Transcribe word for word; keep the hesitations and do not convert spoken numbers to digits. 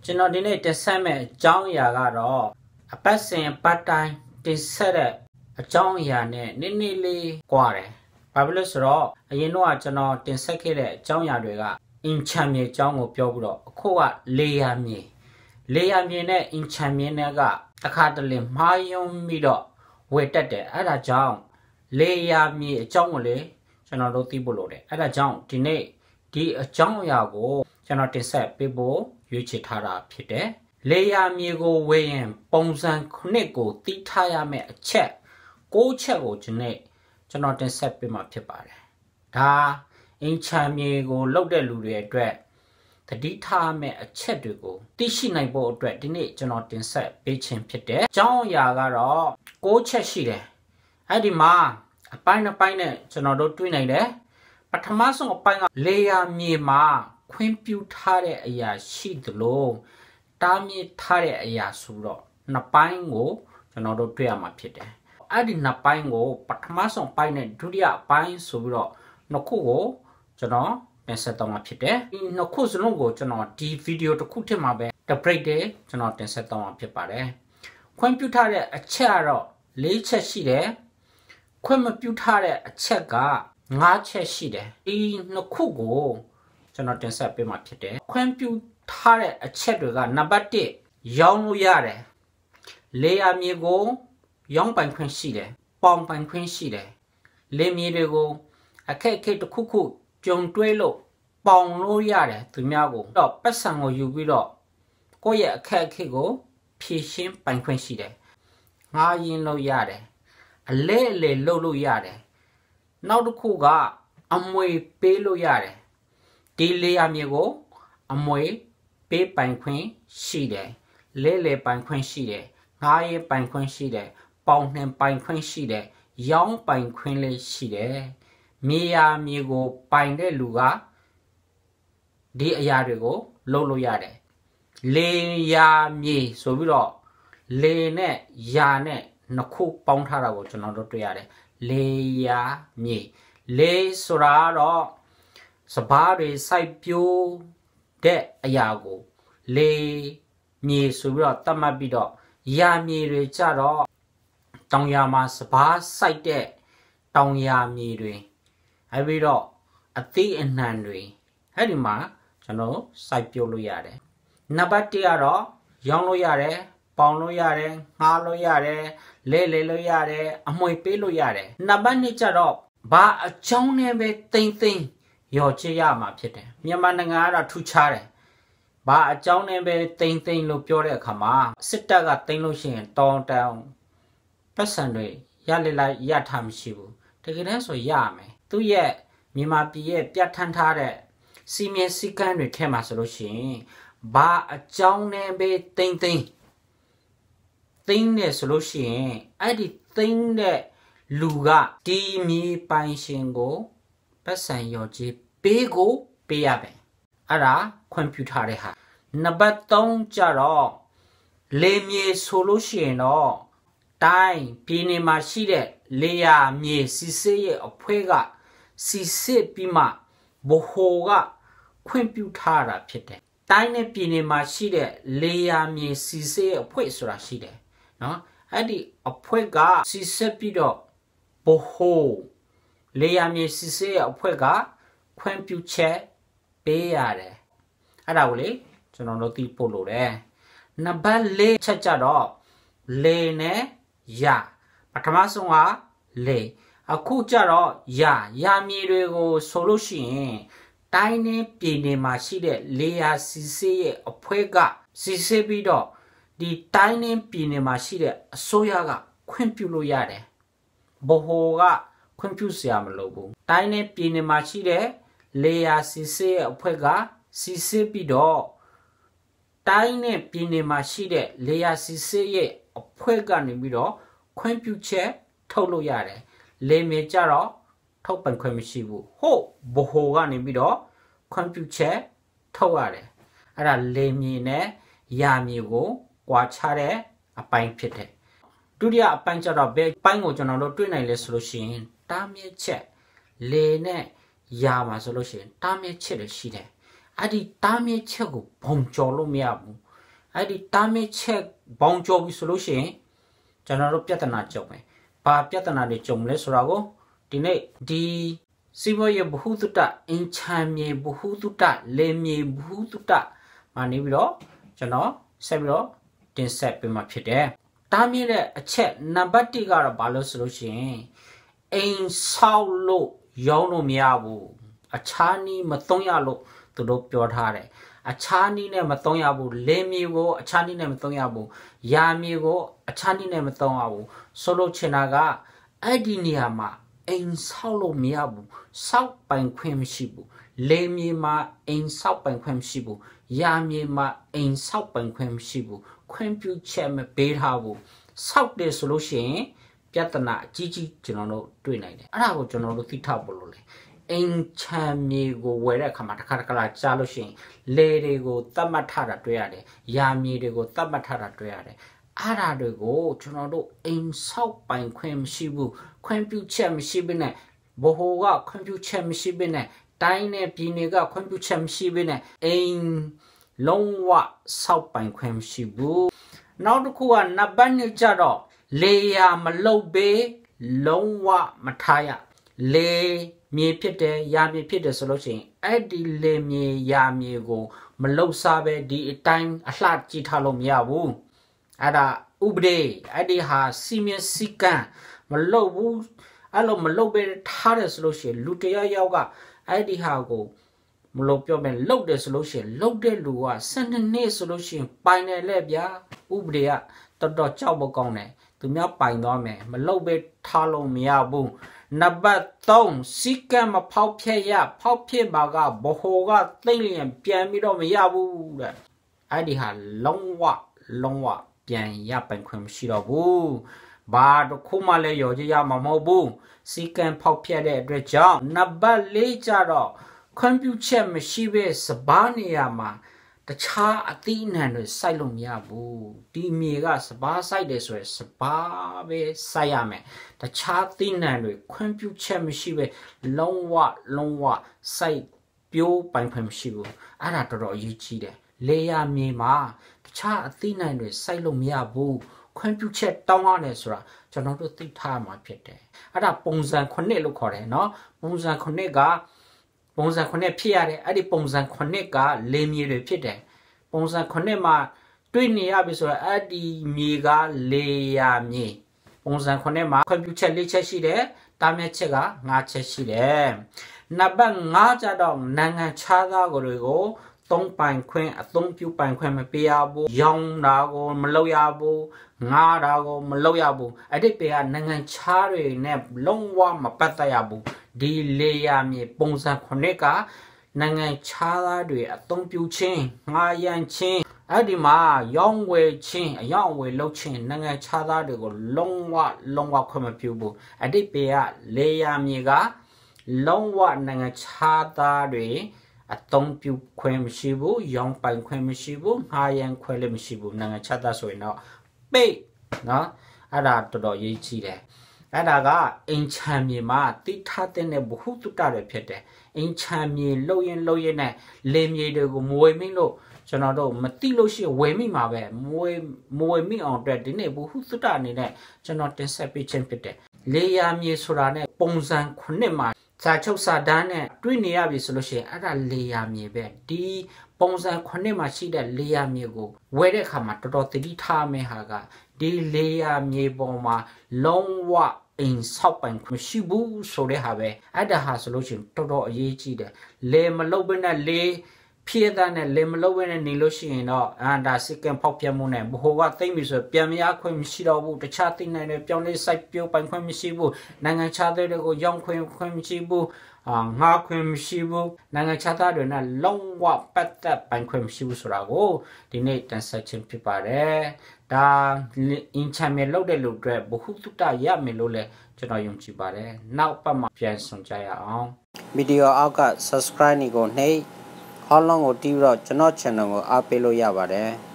ကျွန်တော်ဒီနေ့တင်ဆက်မဲ့အကြောင်းအရာကတော့အပတ်စဉ်ပတ်တိုင်းတင်ဆက်တဲ့အကြောင်းအရာနဲ့နည်းနည်းလေးကွာတယ်။ဘာဖြစ်လို့ဆိုတော့အရင်တော့ကျွန်တော်တင်ဆက်ခဲ့တဲ့အကြောင်းအရာတွေကအင်ချမ်မြေအကြောင်းကိုပြောပြီးတော့အခုကလေယာမြေလေယာမြေနဲ့အင်ချမ်မြေနဲ့ကတစ်ခါတလေမှားယွင်းပြီးတော့ဝယ်တက်တယ်အဲ့ဒါကြောင့်လေယာမြေအကြောင်းကိုလေကျွန်တော်တို့သိဖို့လိုတယ်အဲ့ဒါကြောင့်ဒီနေ့ဒီအကြောင်းအရာကိုကျွန်တော်တင်ဆက်ပေးဖို့ရွေးချယ်ထားတာဖြစ်တယ်လေယာမြေကိုဝယ်ရင်ပုံစံခုနှစ်ကိုသိထားရမယ့်အချက်ကိုးချက်ကိုကျွန်တော်ကျွန်တော်တင်ဆက်ပေးမှာဖြစ်ပါတယ်ဒါအင်ချမ်မြေကိုလောက်တဲ့လူတွေအတွက်တတိထားမဲ့အချက်တွေကိုသိရှိနိုင်ဖို့အတွက်ဒီနေ့ကျွန်တော်တင်ဆက်ပေးခြင်းဖြစ်တယ်အကြောင်းအရာကတော့ကိုးချက်ရှိတယ်အဲ့ဒီမှာအပိုင်းတစ်ပိုင်းနဲ့ကျွန်တော်တို့တွေ့နိုင်တယ်ပထမဆုံးအပိုင်းကလေယာမြေမှာခွင့်ပြုထားတဲ့အရာရှိသလိုတားမြစ်ထားတဲ့အရာဆိုတော့နှစ်ပိုင်းကိုကျွန်တော်တို့တွေ့ရမှာဖြစ်တယ်အဲ့ဒီနှစ်ပိုင်းကိုပထမဆုံးပိုင်းနဲ့ဒုတိယပိုင်းဆိုပြီးတော့နှစ်ခုကိုကျွန်တော်တင်ဆက်တော့မှာဖြစ်တယ်ဒီနှစ်ခုစလုံးကိုကျွန်တော်ဒီဗီဒီယိုတစ်ခုထက်မှာပဲတစ် break တည်းကျွန်တော်တင်ဆက်တော့မှာဖြစ်ပါတယ်ခွင့်ပြုထားတဲ့အချက်ကတော့၄ချက်ရှိတယ်ခွင့်မပြုထားတဲ့အချက်က၅ချက်ရှိတယ်ဒီနှစ်ခုကိုကျွန်တော်တင်ဆက်ပေးမှာဖြစ်တယ်ခွင့်ပြုထားတဲ့အချက်တွေကနံပါတ်တစ်ရောင်းလို့ရတယ်လေယာမြေကိုရောင်းပိုင်ခွင့်ရှိတယ်ပေါင်ပိုင်ခွင့်ရှိတယ်လေမြေတွေကိုအခက်အခဲတစ်ခုခုကြုံတွေ့လို့ပေါင်လို့ရတယ်သူများကိုတော့ပတ်စံကိုယူပြီးတော့ကိုယ့်ရဲ့အခက်အခဲကိုဖြေရှင်းပိုင်ခွင့်ရှိတယ်ငားရင်လို့ရတယ်အလဲအလဲလုပ်လို့ရတယ်နောက်တစ်ခုကအမွေပေးလို့ရတယ်ဒီလေယာမြေကိုအမွေပေးပိုင်ခွင့်ရှိတယ်လဲလဲပိုင်ခွင့်ရှိတယ်ငားရင်ပိုင်ခွင့်ရှိတယ်ပေါင်နှင်ပိုင်ခွင့်ရှိတယ်ရောင်းပိုင်ခွင့်လည်းရှိတယ်မြေယာမြေကိုပိုင်တဲ့လူကဒီအရာတွေကိုလုပ်လို့ရတယ်လေယာမြေဆိုပြီးတော့လေနဲ့ယာနဲ့နှစ်ခုပေါင်းထားတာကိုကျွန်တော်တို့တွေ့ရတယ်လေယာမြေလေဆိုတာတော့စဘာတွေစိုက်ပျိုးတဲ့အရာကိုလေမြေဆိုပြီးတော့တတ်မှတ်ပြီးတော့ယာမြေတွေကြတော့တောင်ယာမှာစဘာစိုက်တဲ့တောင်ယာမြေတွေအဲ့ပြီးတော့အသီးအနှံတွေအဲ့ဒီမှာကျွန်တော်စိုက်ပျိုးလို့ရတယ်နံပါတ်တစ်ကတော့ရောင်းလို့ရတယ်ပေါင်လို့ရတယ်ငှားလို့ရတယ်လဲလဲလို့ရတယ်အမွေပေးလို့ရတယ်နံပါတ်နှစ်ကျတော့ဘာအကြောင်းနဲ့ပဲတိမ့်သိမ့်ရော်ချရမှာဖြစ်တယ်မြန်မာနိုင်ငံကတော့ထူခြားတယ်ဘာအကြောင်းနဲ့ပဲတိမ့်သိမ့်လို့ပြောတဲ့အခါမှာစစ်တပ်ကတိမ့်လို့ရှိရင်တောင်းတောင်းပတ်စံတွေရလေလိုက်ရထားမရှိဘူးတကယ်တမ်းဆိုရမယ်သူ့ရဲ့မြန်မာပြည်ရဲ့ပြဋ္ဌာန်းထားတဲ့စီမံစည်းကမ်းတွေထဲမှာဆိုလို့ရှိရင်ဘာအကြောင်းနဲ့ပဲတိမ့်သိမ့်သိမ့်နေဆိုလို့ရှိရင်အဲ့ဒီသိမ့်တဲ့လူကဒီမြေပိုင်ရှင်ကိုပတ်စံရော်ကြီးပေးကိုပေးရမယ်အဲ့ဒါခွင့်ပြုထားတဲ့ဟာနံပါတ်သုံးကျတော့လေမြေဆိုလို့ရှိရင်တော့တိုင်းပြည်နယ်မှာရှိတဲ့လေယာမြေစီစစ်ရဲ့အဖွဲ့ကစီစစ်ပြီးမှဘိုကခွင့်ပြုထားတာဖြစ်တယ်တိုင်းနဲ့ပြည်နယ်မှာရှိတဲ့လေယာမြေစီစစ်ရဲ့အဖွဲ့ဆိုတာရှိတယ်နော်အဲ့ဒီအဖွဲ့ကစီစစ်ပြီးတော့ဘိုလေယာမြေစီစစ်ရဲ့အဖွဲ့ကခွင့်ပြုချက်ပေးရတယ်အဲ့ဒါကိုလေကျွန်တော်တို့သိဖို့လိုတယ်နံပါတ်လေးချက်ကြတော့လေနဲ့ရပထမဆုံးကလေအခုကြတော့ရရမြေတွေကိုဆိုလို့ရှိရင်တိုင်းနဲ့ပြည်နယ်မှာရှိတဲ့လေယာစီစစ်ရဲ့အဖွဲ့ကစီစစ်ပြီးတော့ဒီတိုင်းနဲ့ပြည်နယ်မှာရှိတဲ့အစိုးရကခွင့်ပြုလို့ရတယ်ဘိုကခွင့်ပြုစရာမလိုဘူးတိုင်းနဲ့ပြည်နယ်မှာရှိတဲ့လေယာစီစစ်ရဲ့အဖွဲ့ကစီစစ်ပြီးတော့တိုင်းနဲ့ပြည်နယ်မှာရှိတဲ့လေယာစီစစ်ရဲ့အဖွဲ့ကနေပြီးတော့ခွင့်ပြုချက်ထုတ်လို့ရတယ်လေမြေကြတော့ထုတ်ပန်ခွင့်မရှိဘူးဟုတ်ဘိုကနေပြီးတော့ခွင့်ပြုချက်ထုတ်ရတယ်အဲ့ဒါလေမြေနဲ့ယာမြေကိုကွာခြားတဲ့အပိုင်းဖြစ်တယ်ဒုတိယအပိုင်းကျတော့ဘယ်ပိုင်းကိုကျွန်တော်တို့တွေ့နိုင်လဲဆိုလို့ရှိရင်တားမြစ်ချက်လေနဲ့ယာမှာဆိုလို့ရှိရင်တားမြစ်ချက်တွေရှိတယ်အဲ့ဒီတားမြစ်ချက်ကိုဘုံကျော်လို့မရဘူးไอ้ดิตามไม่เช็คบองโจบิสโลเชนจะนรกพิจารณาจบไหมปาพิจารณาได้จบเลยสุราโกทีนี้ดีสิบวันบุหุตุตะอินชามเยบุหุตุตะเลมเยบุหุตุตะมานี่บิโรจะนอเซบิโรတင်ဆက်ပေးမှာဖြစ်တယ်။တားမြင့်တဲ့အချက်နံပါတ်oneကတော့ဘာလို့ဆိုလို့ရှိရင်အိမ်ဆောက်လို့ရောင်းလို့မရဘူး။အခြားနည်းမသုံးရလို့သူတို့ပြောထားတယ်။အခြားနည်းနဲ့မသုံးရဘူး။လင်းမြေကိုအခြားနည်းနဲ့မသုံးရဘူး။ယာမြေကိုအခြားနည်းနဲ့မသုံးရဘူး။ဆိုလို့ချင်တာကအဲ့ဒီနေရာမှာအိမ်ဆောက်လို့မရဘူး။ဆောက်ပိုင်ခွင့်မရှိဘူး။လင်းမြေမှာအိမ်ဆောက်ပိုင်ခွင့်မရှိဘူး။ယာမြေမှာအိမ်ဆောက်ပိုင်ခွင့်မရှိဘူး။ခွင့်ပြုချက်မပေးထားဘူးဆောက်တယ်ဆိုလို့ရှိရင်ပြဿနာအကြီးကြီးကျွန်တော်တို့တွေ့နိုင်တယ်အဲ့ဒါကိုကျွန်တော်တို့သိထားဖို့လို့လေအင်ချမ်းမြေကိုဝယ်တဲ့အခါမှာတစ်ခါတစ်ခါကြားလို့ရှိရင်လေတွေကိုတတ်မှတ်ထားတာတွေ့ရတယ်ယာမြေတွေကိုတတ်မှတ်ထားတာတွေ့ရတယ်အဲ့ဒါတွေကိုကျွန်တော်တို့အိမ်ဆောက်ပိုင်ခွင့်မရှိဘူးခွင့်ပြုချက်မရှိဘဲနဲ့ဘဟိုကခွင့်ပြုချက်မရှိဘဲနဲ့တိုင်းနဲ့ပြည်နယ်ကခွင့်ပြုချက်မရှိဘဲနဲ့အိမ်လုံးဝဆောက်ပိုင်ခွင့်မရှိဘူးနောက်တစ်ခုကနံပါတ်twoကျတော့လေယာမလုတ်ပေးလုံးဝမထားရလေမြေဖြစ်တယ်ယာမြေဖြစ်တယ်ဆိုလို့ရှိရင်အဲ့ဒီလေမြေယာမြေကိုမလုတ်စားပဲဒီအတိုင်းအလှကြည့်ထားလို့မရဘူးအဲ့ဒါဥပဒေအဲ့ဒီဟာစီမံစည်းကမ်းမလုတ်ဘူးအဲ့လိုမလုတ်ပေးထားတယ်ဆိုလို့ရှိရင်လူတယောက်ယောက်ကအဲ့ဒီဟာကိုမလို့ပြောမယ်လုတ်တယ်ဆိုလို့ရှိရင်လုတ်တဲ့လူကtwelveနှစ်ဆိုလို့ရှိရင်ပိုင်တယ်လေဗျာဥပဒေကတော်တော်ကြောက်ဖို့ကောင်းတယ်သူများပိုင်သွားမယ်မလုတ်ပဲထားလို့မရဘူးနံပါတ်threeစီကံမဖောက်ဖျက်ရဖောက်ဖျက်ပါကဘဟိုကသိမ့်လျင်ပြန်ပြီးတော့မရဘူးတဲ့အဲ့ဒီဟာလုံးဝလုံးဝပြန်ရပိုင်ခွင့်မရှိတော့ဘူးဘာတစ်ခုမှလည်းရောကြရမှာမဟုတ်ဘူးစီကံဖောက်ဖျက်တဲ့အတွက်ကြောင့်နံပါတ်fourကျတော့ခွင့်ပြုချက်မရှိပဲစပါးနေရာမှာတခြားအသီးအနှံတွေစိုက်လို့မရဘူးဒီမြေကစပါးစိုက်တယ်ဆိုရင်စပါးပဲစိုက်ရမယ်တခြားသီးနှံတွေခွင့်ပြုချက်မရှိပဲလုံးဝလုံးဝစိုက်ပြိုးပိုင်ခွင့်မရှိဘူးအဲ့ဒါတော်တော်အရေးကြီးတယ်လေယာမြေမှာတခြားအသီးနှံတွေစိုက်လို့မရဘူးခွင့်ပြုချက်တောင်းရတယ်ဆိုတာကျွန်တော်တို့သိထားမှာဖြစ်တယ်အဲ့ဒါပုံစံခုနှစ်လို့ခေါ်တယ်နော်ပုံစံခုနှစ်ကပုံစံခုနှစ်ဖြစ်ရတယ်အဲ့ဒီပုံစံခုနှစ်ကလေမြေတွေဖြစ်တယ်ပုံစံခုနှစ်မှာတွေ့နေရပြီဆိုတော့အဲ့ဒီမြေကလေယာမြေပုံစံခုနှစ်မှာခွင့်ပြုချက်၄ချက်ရှိတယ်တားမြစ်ချက်က၅ချက်ရှိတယ်နံပါတ်fiveကျတော့နိုင်ငံခြားသားတွေကိုသုံးပိုင်ခွင့်အသုံးပြုပိုင်ခွင့်မပေးရဘူးရောင်းတာကိုမလုပ်ရဘူးငားတာကိုမလုပ်ရဘူးအဲ့ဒီပေကနိုင်ငံခြားတွေနဲ့လုံးဝမပတ်သက်ရဘူးဒီလေယာမြေပုံစံခုနှစ်ကနိုင်ငံခြားသားတွေအသုံးပြုခြင်းငားရမ်းခြင်းအဲ့ဒီမှာရောင်းဝယ်ခြင်းအယောင်ဝယ်လုပ်ခြင်းနိုင်ငံခြားသားတွေကိုလုံးဝလုံးဝခွင့်မပြုဘူးအဲ့ဒီပေကလေယာမြေကလုံးဝနိုင်ငံခြားသားတွေအသုံးပြုခွင့်မရှိဘူးရောင်းပိုင်ခွင့်မရှိဘူးငားရမ်းခွင့်လည်းမရှိဘူးနိုင်ငံခြားသားဆိုရင်တော့ပိတ်နော်အဲ့ဒါတော်တော်ရေးကြီးတယ်အဲ့ဒါကအင်ချမ်းမြေမှာတိထားတဲ့ဘဟုတုတတွေဖြစ်တယ်အင်ချမ်းမြေလှုပ်ရင်လှုပ်ရင်နဲ့လေမြေတွေကိုမဝေမိလို့ကျွန်တော်တို့မတိလို့ရှိရင်ဝေမိမှာပဲမဝေမဝေမိအောင်အတွက်ဒီနေ့ဘဟုတုတအနေနဲ့ကျွန်တော်တင်ဆက်ပေးခြင်းဖြစ်တယ်လေယာမြေဆိုတာနဲ့ပုံစံခုနှစ်မှာစာချုပ်စာတမ်းနဲ့တွေ့နေရပြီဆိုလို့ရှိရင်အဲ့ဒါလေယာမြေပဲဒီပုံစံခုနှစ်မှာရှိတဲ့လေယာမြေကိုဝယ်တဲ့အခါမှာတော်တော်တတိထားမယ်ဟာကဒီလေယာမြေပေါ်မှာလုံးဝအိမ်ဆောက်ပိုင်မရှိဘူးဆိုတဲ့ဟာပဲအဲ့ဒါဟာဆိုလို့ရှိရင်တော်တော်အရေးကြီးတယ်လေမလုတ်ဘဲနဲ့လေဖြစ်တဲ့နဲ့လေမလုတ်ဘဲနဲ့နေလို့ရှိရင်တော့အန်ဒါစစ်ကံဖောက်ပြမှုနဲ့ဘဟိုကသိမ့်ပြီဆိုပြန်မရခွင့်မရှိတော့ဘူးတခြားသိနိုင်တယ်ပြောင်းလဲစိုက်ပြိုးပိုင်ခွင့်မရှိဘူးနိုင်ငံခြားတွေကိုရောင်းခွင့်ခွင့်မရှိဘူးအာငါခွင့်မရှိဘူးနိုင်ငံခြားသားတွေနဲ့လုံးဝပတ်သက်ပိုင်ခွင့်မရှိဘူးဆိုတာကိုဒီနေ့တင်ဆက်ခြင်းဖြစ်ပါတယ်ဒါအင်ချမ်းမြေလောက်တဲ့လူတွေဘဟုတုတရမယ်လို့လည်းကျွန်တော်ယုံကြည်ပါတယ်နောက်ပတ်မှာပြန်ဆောင်ကြရအောင်ဗီဒီယိုအောက်က subscribe ကိုနှိပ်ခေါင်းလုံးကိုတီးပြီးတော့ကျွန်တော် channel ကိုအားပေးလို့ရပါတယ်